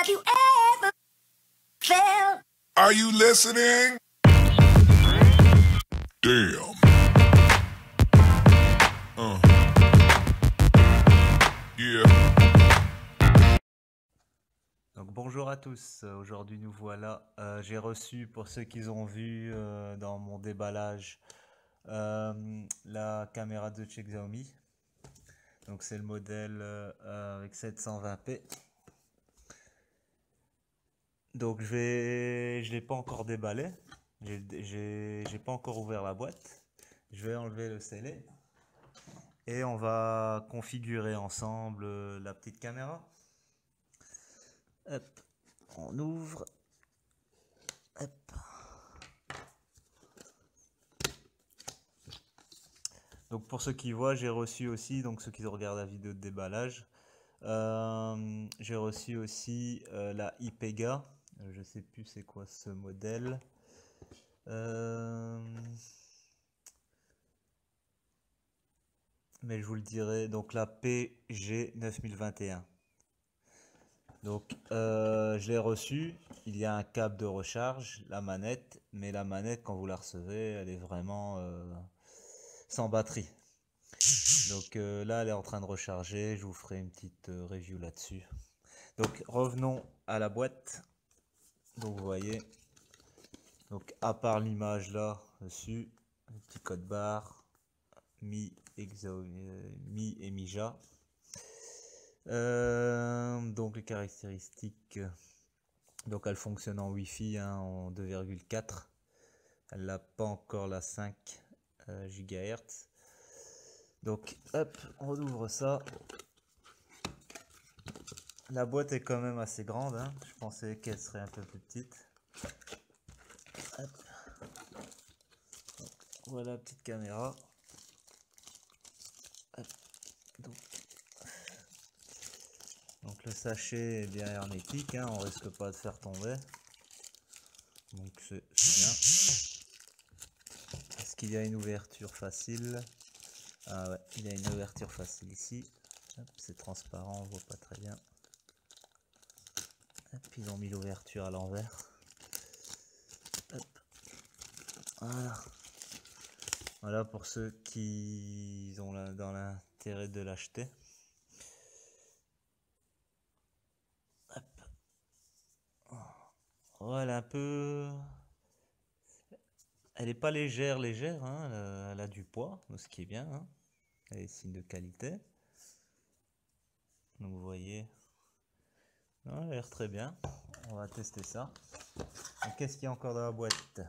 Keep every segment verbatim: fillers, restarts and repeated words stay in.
you ever felt. Are you listening? Damn. Uh. Yeah. Donc bonjour à tous, aujourd'hui nous voilà, euh, j'ai reçu pour ceux qui ont vu euh, dans mon déballage euh, la caméra de chez Xiaomi. Donc c'est le modèle euh, avec sept cent vingt p. Donc je vais, je l'ai pas encore déballé, j'ai j'ai pas encore ouvert la boîte. Je vais enlever le scellé et on va configurer ensemble euh, la petite caméra. Hop, on ouvre. Hop. Donc pour ceux qui voient, j'ai reçu aussi, donc ceux qui regardent la vidéo de déballage, euh, j'ai reçu aussi euh, la Ipega. Je sais plus c'est quoi ce modèle. Euh, mais je vous le dirai. Donc la P G neuf mille vingt et un. Donc euh, je l'ai reçu. Il y a un câble de recharge, la manette, mais la manette quand vous la recevez, elle est vraiment euh, sans batterie. Donc euh, là elle est en train de recharger, je vous ferai une petite euh, review là-dessus. Donc revenons à la boîte. Donc vous voyez, donc à part l'image là dessus, le petit code barre, Mi, Exo, euh, Mi et Mija. Euh, donc les caractéristiques, donc elle fonctionne en Wi-Fi hein, en deux virgule quatre. Elle n'a pas encore la cinq euh, gigahertz. Donc hop, on ouvre ça. La boîte est quand même assez grande, hein. Je pensais qu'elle serait un peu plus petite. Hop. Voilà la petite caméra. Hop. Donc, donc le sachet est bien hermétique, hein. On risque pas de faire tomber. Donc c'est bien. Est-ce qu'il y a une ouverture facile? Ah ouais, il y a une ouverture facile ici. C'est transparent, on voit pas très bien. Et puis ils ont mis l'ouverture à l'envers. Voilà. Voilà pour ceux qui ont la, dans l'intérêt de l'acheter. Voilà un peu. Elle est pas légère, légère. Hein. Elle a du poids, ce qui est bien. Hein. Elle est signe de qualité. Donc vous voyez. Elle a l'air très bien. On va tester ça. Qu'est-ce qu'il y a encore dans la boîte?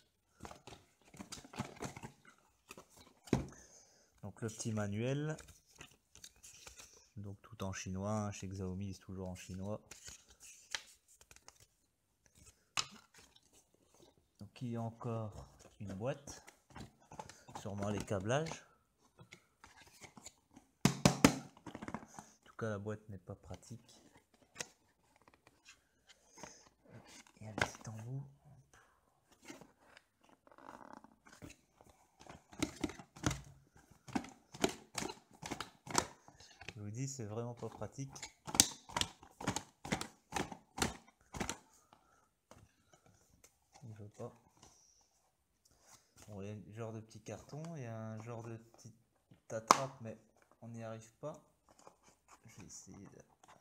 Donc le petit manuel. Donc tout en chinois. Hein. Chez Xiaomi, c'est toujours en chinois. Donc il y a encore une boîte. Sûrement les câblages. En tout cas, la boîte n'est pas pratique. Il y a le petit embout. Je vous dis, c'est vraiment pas pratique. Il veut pas. Bon, il y a un genre de petit carton, il y a un genre de petite attrape, mais on n'y arrive pas. Je vais essayer de...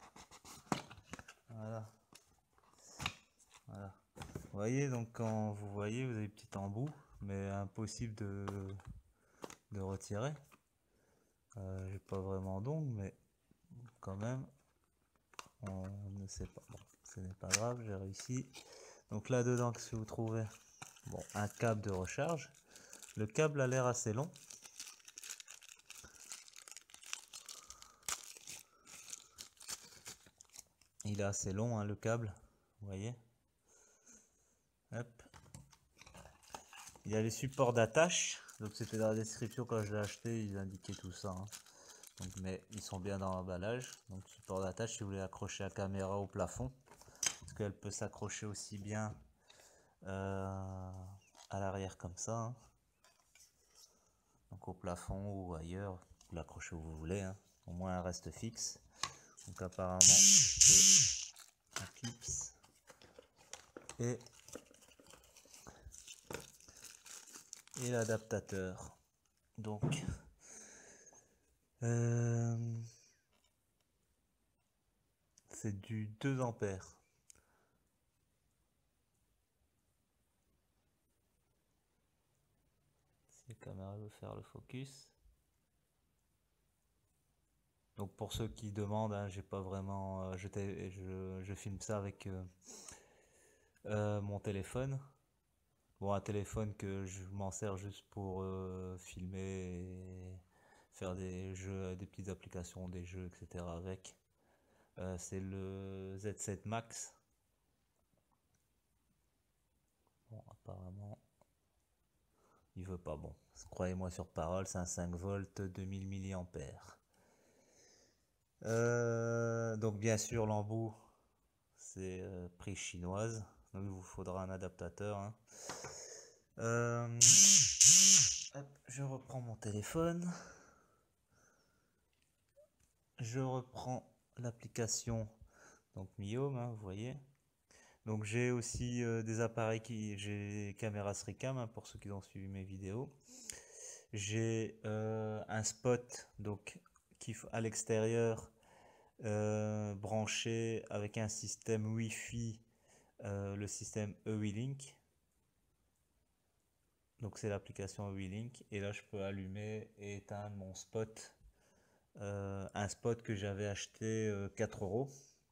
Voilà. Voilà. Vous voyez, donc quand vous voyez, vous avez petit embout, mais impossible de, de retirer. Euh, j'ai pas vraiment d'ongles, mais quand même, on ne sait pas. Bon, ce n'est pas grave, j'ai réussi. Donc là dedans, qu'est-ce que vous trouvez? Bon, un câble de recharge. Le câble a l'air assez long. Il est assez long, hein, le câble. Vous voyez. Hop. Il y a les supports d'attache. Donc c'était dans la description quand je l'ai acheté, ils indiquaient tout ça. Hein. Donc, mais ils sont bien dans l'emballage. Donc support d'attache si vous voulez accrocher la caméra au plafond. Parce qu'elle peut s'accrocher aussi bien euh, à l'arrière comme ça. Hein. Donc au plafond ou ailleurs. Vous l'accrochez où vous voulez. Hein. Au moins elle reste fixe. Donc apparemment c'est un clip. et, et l'adaptateur. Donc euh, c'est du deux ampères. Si la caméra veut faire le focus. Donc pour ceux qui demandent, hein, j'ai pas vraiment, euh, je, je, je filme ça avec euh, euh, mon téléphone. Bon, un téléphone que je m'en sers juste pour euh, filmer et faire des jeux, des petites applications, des jeux, et cetera avec. Euh, c'est le Z sept Max. Bon, apparemment, il veut pas. Bon, croyez-moi sur parole, c'est un cinq volts, deux mille milliampères. Euh, donc bien sûr, l'embout, c'est euh, prix chinoise. Donc il vous faudra un adaptateur. Hein. Euh, hop, je reprends mon téléphone. Je reprends l'application donc Miome, hein, vous voyez. Donc j'ai aussi euh, des appareils qui j'ai caméra SRICAM hein, pour ceux qui ont suivi mes vidéos. J'ai euh, un spot donc qui à l'extérieur euh, branché avec un système Wi-Fi, euh, le système EWeLink. Donc c'est l'application EWeLink et là je peux allumer et éteindre mon spot. Euh, un spot que j'avais acheté euh, quatre euros.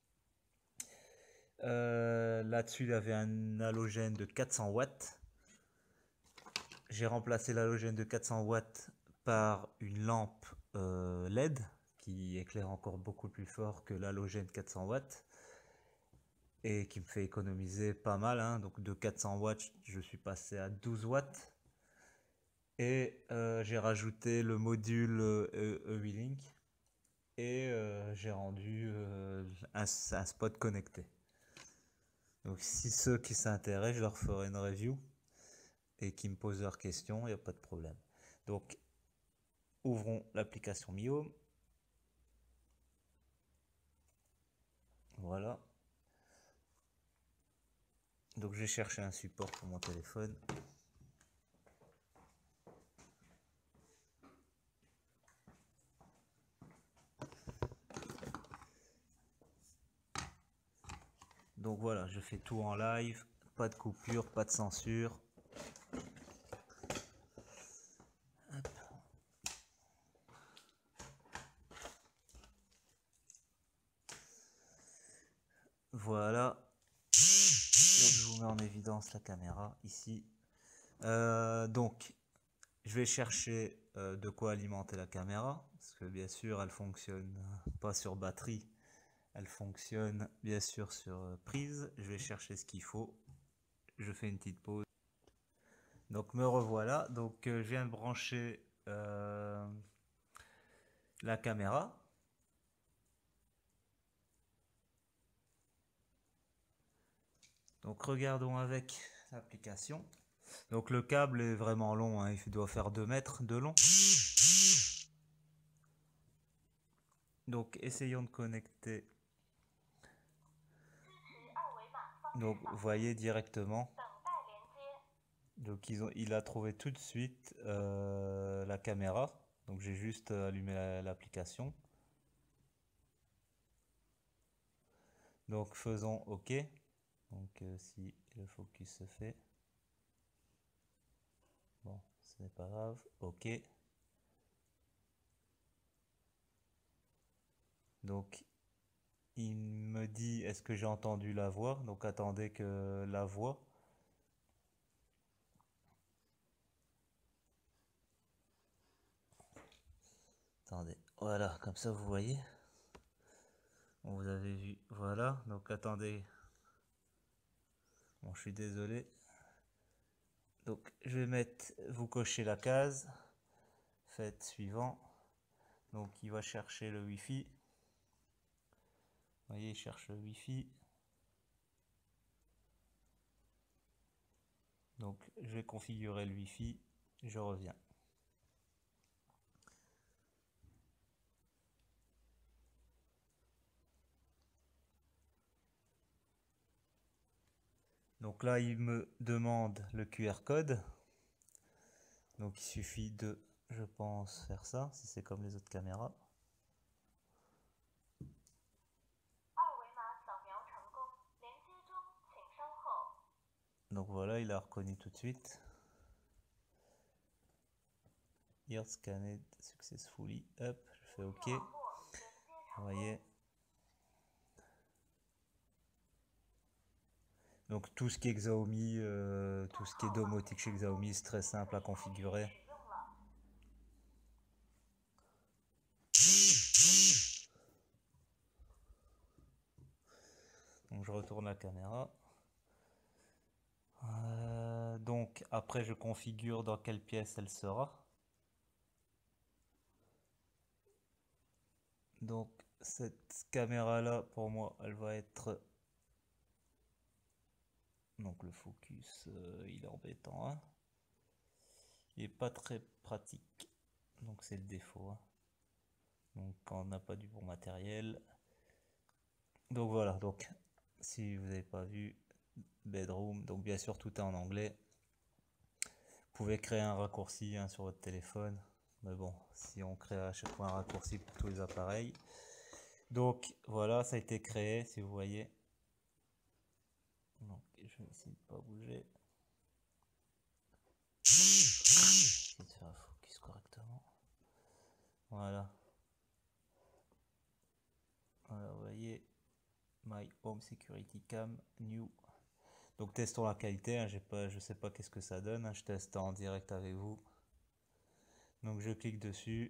Euh, Là-dessus, il y avait un halogène de quatre cents watts. J'ai remplacé l'halogène de quatre cents watts par une lampe euh, L E D qui éclaire encore beaucoup plus fort que l'halogène quatre cents watts et qui me fait économiser pas mal. Hein. Donc de quatre cents watts, je suis passé à douze watts. Et euh, j'ai rajouté le module euh, EWeLink et euh, j'ai rendu euh, un, un spot connecté. Donc si ceux qui s'intéressent, je leur ferai une review et qui me posent leurs questions, il n'y a pas de problème. Donc ouvrons l'application Miome. Voilà. Donc j'ai cherché un support pour mon téléphone. Donc voilà, je fais tout en live, pas de coupure, pas de censure. Hop. Voilà. Donc je vous mets en évidence la caméra ici. Euh, donc je vais chercher euh, de quoi alimenter la caméra, parce que bien sûr elle fonctionne pas sur batterie, elle fonctionne bien sûr sur euh, prise. Je vais chercher ce qu'il faut. Je fais une petite pause. Donc me revoilà. Donc euh, je viens de brancher euh, la caméra. Donc regardons avec l'application. Donc le câble est vraiment long, hein, il doit faire deux mètres de long. Donc essayons de connecter. Donc vous voyez directement. Donc ils ont, il a trouvé tout de suite euh, la caméra. Donc j'ai juste allumé l'application. Donc faisons OK. Donc euh, si le focus se fait. Bon, ce n'est pas grave. OK. Donc il me dit est-ce que j'ai entendu la voix. Donc attendez que la voix. Attendez, voilà, comme ça vous voyez. Vous avez vu, voilà, donc attendez. Bon, je suis désolé. Donc je vais mettre, vous cochez la case. Faites suivant. Donc il va chercher le Wi-Fi. Vous voyez, il cherche le Wi-Fi. Donc je vais configurer le Wi-Fi. Je reviens. Donc là, il me demande le Q R code. Donc il suffit de, je pense, faire ça, si c'est comme les autres caméras. Donc voilà, il a reconnu tout de suite. Here scanned successfully. Hop, je fais OK. Vous voyez. Donc tout ce qui est Xiaomi, euh, tout ce qui est domotique chez Xiaomi, c'est très simple à configurer. Donc je retourne la caméra. Euh, donc après je configure dans quelle pièce elle sera. Donc cette caméra là pour moi elle va être, donc le focus euh, il est embêtant, hein. Il est pas très pratique, donc c'est le défaut, hein. Donc quand on n'a pas du bon matériel. Donc voilà, donc si vous n'avez pas vu Bedroom, donc bien sûr tout est en anglais. Vous pouvez créer un raccourci, hein, sur votre téléphone, mais bon, si on crée à chaque fois un raccourci pour tous les appareils. Donc voilà, ça a été créé, si vous voyez. Donc je vais essayer de ne pas bouger. Essayer de faire un focus correctement. Voilà. Voilà, vous voyez, My Home Security Cam New. Donc testons la qualité, hein, j'ai pas, je sais pas qu'est-ce que ça donne, hein, je teste en direct avec vous. Donc je clique dessus.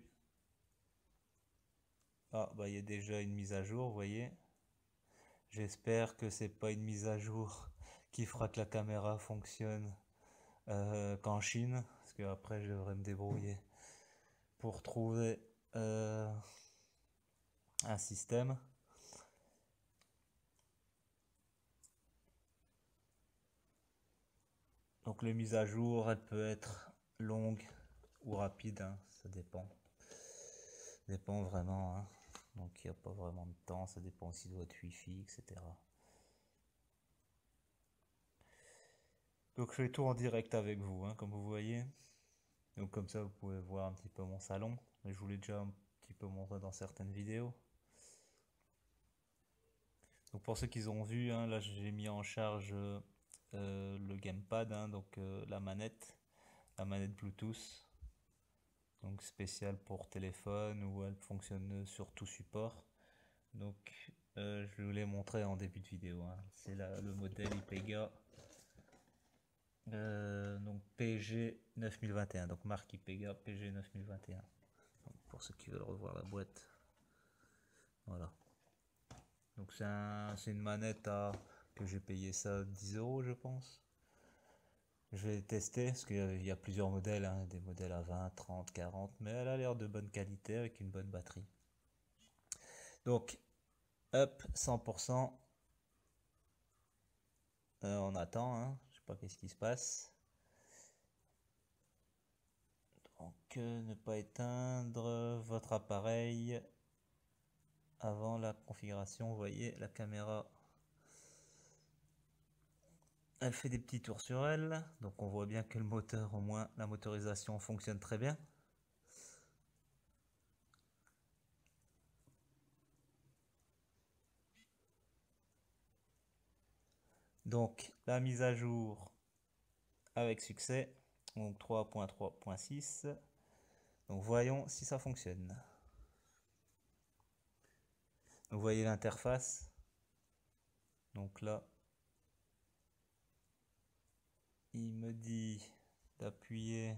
Ah bah il y a déjà une mise à jour, vous voyez. J'espère que c'est pas une mise à jour qui fera que la caméra fonctionne euh, qu'en Chine, parce que après je devrais me débrouiller pour trouver euh, un système. Donc les mises à jour, elle peut être longue ou rapide, hein, ça dépend. Ça dépend vraiment, hein. Donc il n'y a pas vraiment de temps, ça dépend aussi de votre Wi-Fi, et cetera. Donc je fais tout en direct avec vous, hein, comme vous voyez. Donc comme ça vous pouvez voir un petit peu mon salon. Mais je vous l'ai déjà un petit peu montré dans certaines vidéos. Donc pour ceux qui ont vu, hein, là j'ai mis en charge euh, le gamepad, hein, donc euh, la manette, la manette Bluetooth, donc spéciale pour téléphone, où elle fonctionne sur tout support. Donc euh, je vous l'ai montré en début de vidéo, hein. C'est le modèle IPEGA, euh, donc P G neuf mille vingt et un, donc marque IPEGA P G neuf mille vingt et un. Donc, pour ceux qui veulent revoir la boîte, voilà. Donc c'est un, une manette à, que j'ai payé ça dix euros je pense. Je vais tester parce qu'il y a plusieurs modèles, hein, des modèles à vingt, trente, quarante, mais elle a l'air de bonne qualité avec une bonne batterie. Donc up cent pour cent. Euh, on attend, hein, je sais pas qu'est-ce qui se passe. Donc euh, ne pas éteindre votre appareil avant la configuration. Vous voyez la caméra, elle fait des petits tours sur elle, donc on voit bien que le moteur, au moins la motorisation fonctionne très bien. Donc la mise à jour avec succès, donc trois point trois point six. Donc voyons si ça fonctionne. Donc, vous voyez l'interface. Donc là, il me dit d'appuyer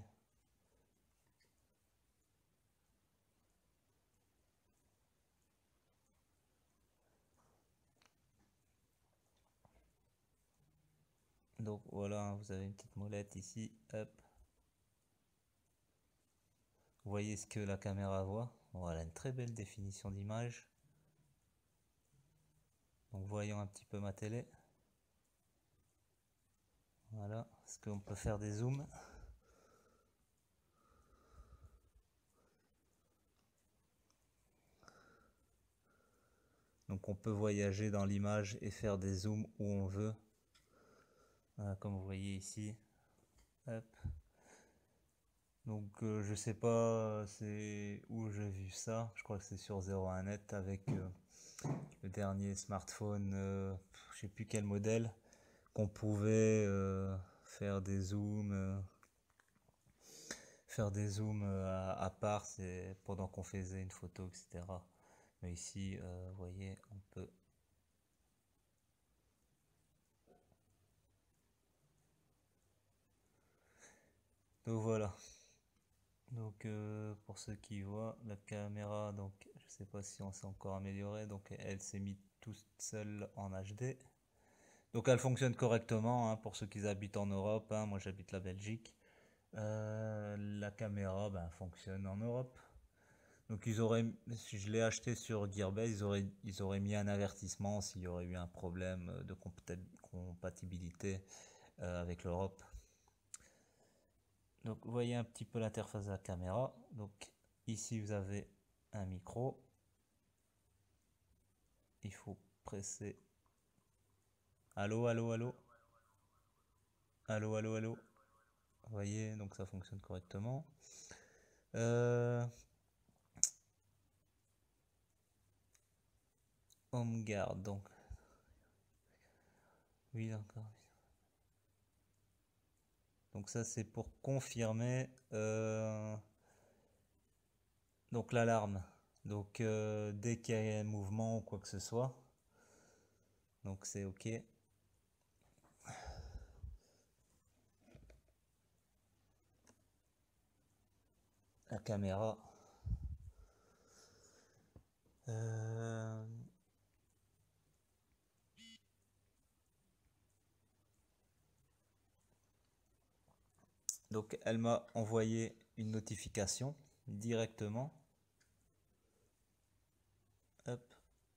donc voilà, vous avez une petite molette ici, hop. Vous voyez ce que la caméra voit. Voilà, une très belle définition d'image. Donc voyons un petit peu ma télé. Voilà, est-ce qu'on peut faire des zooms? Donc on peut voyager dans l'image et faire des zooms où on veut. Voilà, comme vous voyez ici. Hop. Donc euh, je sais pas c'est où j'ai vu ça. Je crois que c'est sur zéro un net avec euh, le dernier smartphone, euh, je sais plus quel modèle, qu'on pouvait euh, faire des zooms, euh, faire des zooms euh, à, à part, c'est pendant qu'on faisait une photo, et cetera. Mais ici, euh, vous voyez, on peut. Donc voilà. Donc euh, pour ceux qui voient la caméra, donc je sais pas si on s'est encore amélioré, donc elle s'est mise toute seule en H D. Donc elle fonctionne correctement hein, pour ceux qui habitent en Europe. Hein, moi j'habite la Belgique. Euh, la caméra ben, fonctionne en Europe. Donc ils auraient, si je l'ai acheté sur Gearbest, ils auraient, ils auraient mis un avertissement s'il y aurait eu un problème de compatibilité euh, avec l'Europe. Donc vous voyez un petit peu l'interface de la caméra. Donc ici vous avez un micro. Il faut presser. Allô, allô, allô. Allô, allô, allô. Vous voyez, donc ça fonctionne correctement. Euh, Home guard, donc. Oui, d'accord. Donc ça c'est pour confirmer euh, donc l'alarme. Donc euh, dès qu'il y a un mouvement ou quoi que ce soit. Donc c'est ok. La caméra. Euh, Donc elle m'a envoyé une notification directement. Hop.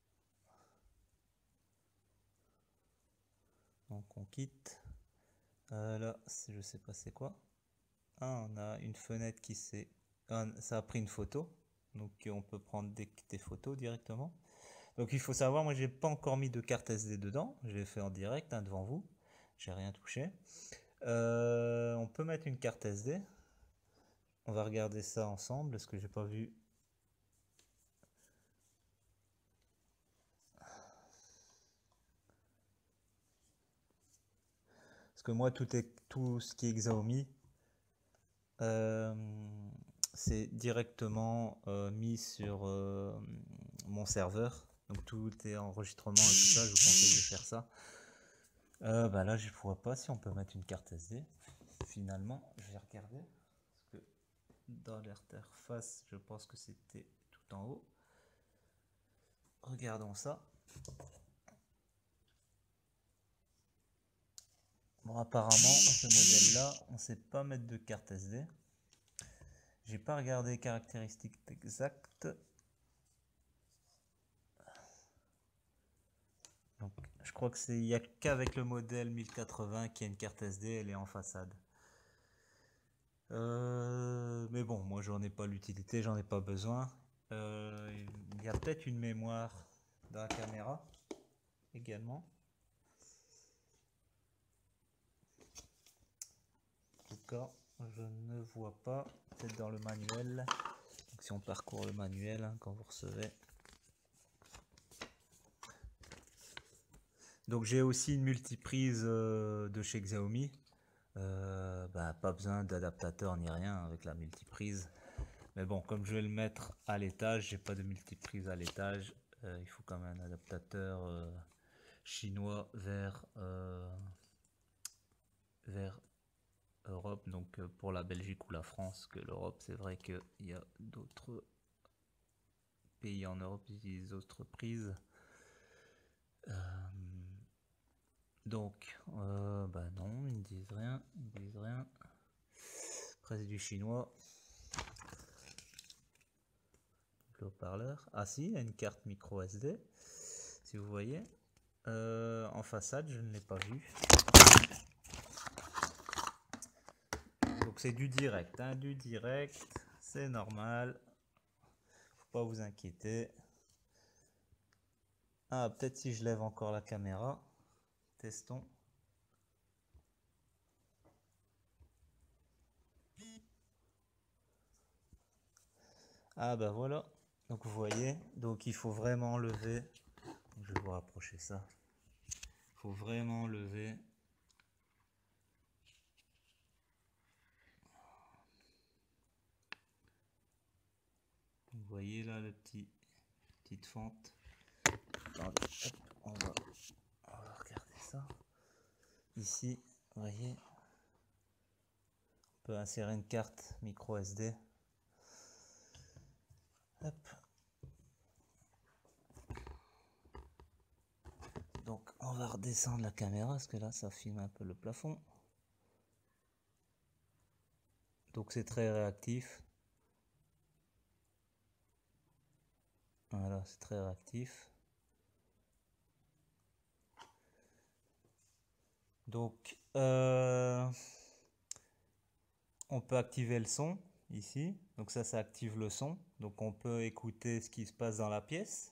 Donc on quitte. Euh, là, je sais pas c'est quoi. Ah, on a une fenêtre qui s'est... Ah, ça a pris une photo. Donc on peut prendre des, des photos directement. Donc il faut savoir, moi j'ai pas encore mis de carte S D dedans. Je l'ai fait en direct hein, devant vous. J'ai rien touché. Euh, on peut mettre une carte S D. On va regarder ça ensemble parce que j'ai pas vu. Parce que moi tout est tout ce qui est Xiaomi, euh, c'est directement euh, mis sur euh, mon serveur. Donc tout est enregistrement et tout ça. Je vous conseille de faire ça. Euh, bah là je ne vois pas si on peut mettre une carte S D. Finalement, je vais regarder parce que dans l'interface, je pense que c'était tout en haut. Regardons ça. Bon, apparemment, ce modèle-là, on ne sait pas mettre de carte S D. J'ai pas regardé les caractéristiques exactes. Donc, je crois que c'est il n'y a qu'avec le modèle mille quatre-vingts qui a une carte S D, elle est en façade. Euh, mais bon, moi j'en ai pas l'utilité, j'en ai pas besoin. Euh, il y a peut-être une mémoire dans la caméra également. En tout cas, je ne vois pas. Peut-être dans le manuel. Donc, si on parcourt le manuel hein, quand vous recevez. Donc j'ai aussi une multiprise euh, de chez Xiaomi. Euh, bah, pas besoin d'adaptateur ni rien avec la multiprise. Mais bon, comme je vais le mettre à l'étage, j'ai pas de multiprise à l'étage. Euh, il faut quand même un adaptateur euh, chinois vers euh, vers Europe. Donc euh, pour la Belgique ou la France, que l'Europe, c'est vrai qu'il y a d'autres pays en Europe qui utilisent d'autres prises. Euh, donc, euh, bah non, ils ne disent rien, ils disent rien. Après c'est du chinois. Le haut-parleur. Ah si, il y a une carte micro S D. Si vous voyez. Euh, en façade, je ne l'ai pas vu. Donc c'est du direct, hein, du direct, c'est normal. Faut pas vous inquiéter. Ah, peut-être si je lève encore la caméra. Testons. Ah bah voilà, donc vous voyez, donc il faut vraiment lever, je vais vous rapprocher ça, il faut vraiment lever. Vous voyez là le petit petite fente. Attendez, hop, on va, on va regarder ça. Ici, vous voyez, on peut insérer une carte micro S D. Hop. Donc on va redescendre la caméra parce que là ça filme un peu le plafond. Donc c'est très réactif. Voilà, c'est très réactif. Donc euh, on peut activer le son ici. Donc ça, ça active le son. Donc on peut écouter ce qui se passe dans la pièce.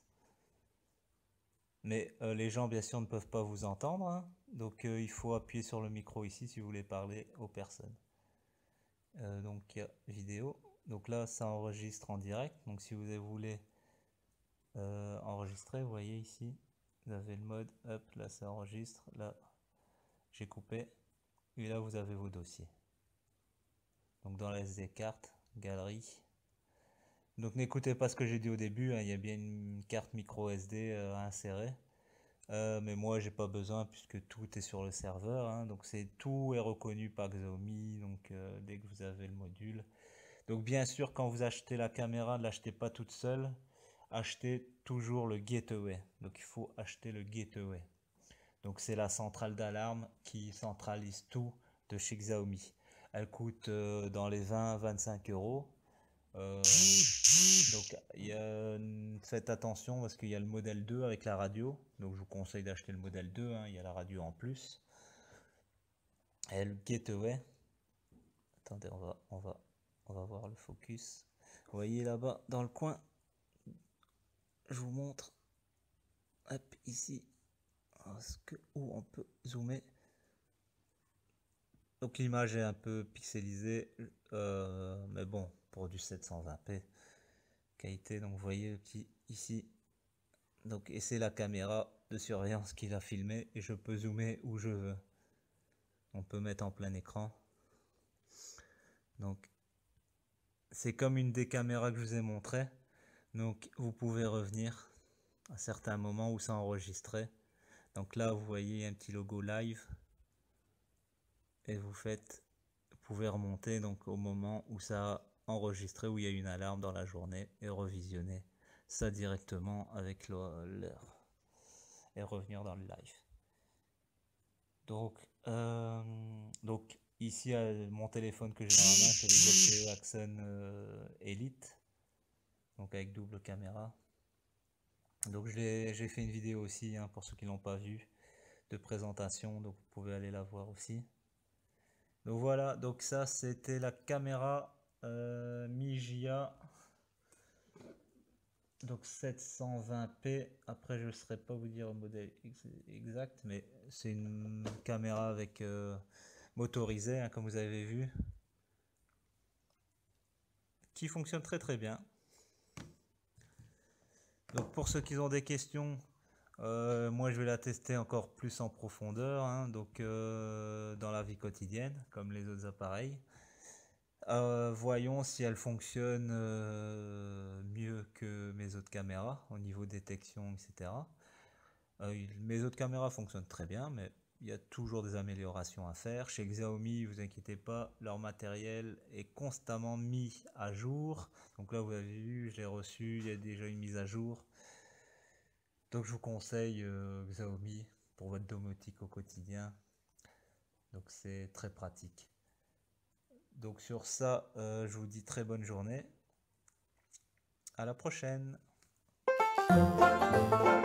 Mais euh, les gens bien sûr ne peuvent pas vous entendre, hein. Donc euh, il faut appuyer sur le micro ici si vous voulez parler aux personnes. Euh, donc il y a vidéo. Donc là ça enregistre en direct. Donc si vous voulez euh, enregistrer, vous voyez ici, vous avez le mode, hop, là ça enregistre, là j'ai coupé, et là vous avez vos dossiers. Donc dans la S D carte, galerie. Donc n'écoutez pas ce que j'ai dit au début, hein, il y a bien une carte micro S D euh, à insérer. Euh, mais moi j'ai pas besoin puisque tout est sur le serveur, hein, donc c'est tout est reconnu par Xiaomi, donc euh, dès que vous avez le module. Donc bien sûr quand vous achetez la caméra, ne l'achetez pas toute seule, achetez toujours le gateway. Donc il faut acheter le gateway. Donc c'est la centrale d'alarme qui centralise tout de chez Xiaomi. Elle coûte euh, dans les vingt à vingt-cinq euros. Euh, donc y a, faites attention parce qu'il y a le modèle deux avec la radio. Donc je vous conseille d'acheter le modèle deux, hein, il y a la radio en plus. Et le gateway. Attendez, on va, on va, on va voir le focus. Vous voyez là-bas dans le coin. Je vous montre. Hop, ici. Est-ce que, où on peut zoomer? Donc l'image est un peu pixelisée, euh, mais bon, pour du sept cent vingt p qualité. Donc vous voyez le petit ici. Donc et c'est la caméra de surveillance qui l'a filmé et je peux zoomer où je veux. On peut mettre en plein écran. Donc c'est comme une des caméras que je vous ai montré. Donc vous pouvez revenir à certains moments où ça enregistrait. Donc là vous voyez un petit logo live. Et vous faites, vous pouvez remonter donc au moment où ça a enregistré, où il y a une alarme dans la journée, et revisionner ça directement avec l'heure et revenir dans le live. Donc, euh, donc ici mon téléphone que j'ai dans la main, c'est le Z T E Axon euh, Elite, donc avec double caméra. Donc j'ai fait une vidéo aussi, hein, pour ceux qui l'ont pas vu, de présentation, donc vous pouvez aller la voir aussi. Donc voilà, donc ça c'était la caméra euh, Mijia, donc sept cent vingt p. Après je ne saurais pas vous dire le modèle exact, mais c'est une caméra avec euh, motorisée, hein, comme vous avez vu, qui fonctionne très très bien. Donc pour ceux qui ont des questions, euh, moi je vais la tester encore plus en profondeur, hein, donc euh, dans la vie quotidienne comme les autres appareils. Euh, voyons si elle fonctionne euh, mieux que mes autres caméras au niveau détection, et cetera. Euh, mes autres caméras fonctionnent très bien, mais il y a toujours des améliorations à faire. Chez Xiaomi, vous inquiétez pas, leur matériel est constamment mis à jour. Donc là, vous avez vu, je l'ai reçu, il y a déjà une mise à jour. Donc je vous conseille euh, Xiaomi pour votre domotique au quotidien. Donc c'est très pratique. Donc sur ça, euh, je vous dis très bonne journée. À la prochaine.